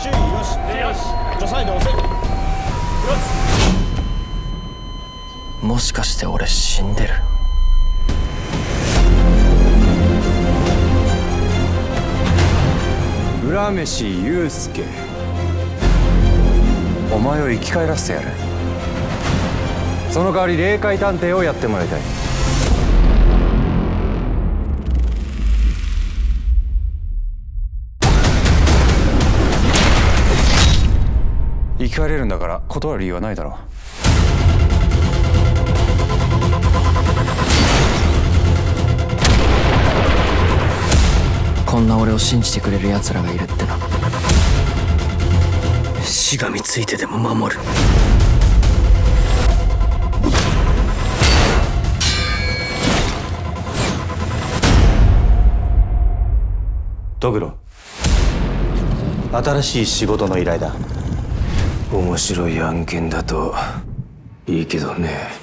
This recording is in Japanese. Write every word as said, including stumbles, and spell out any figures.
注意よし。よし。じゃあサイド押せ。よし。 もしかして俺死んでる？ 浦飯祐介、お前を生き返らせてやる。その代わり霊界探偵をやってもらいたい。生き返れるんだから断る理由はないだろう。 こんな俺を信じてくれる奴らがいるってな。しがみついてでも守る。 トグロ、新しい仕事の依頼だ。 面白い案件だといいけどね。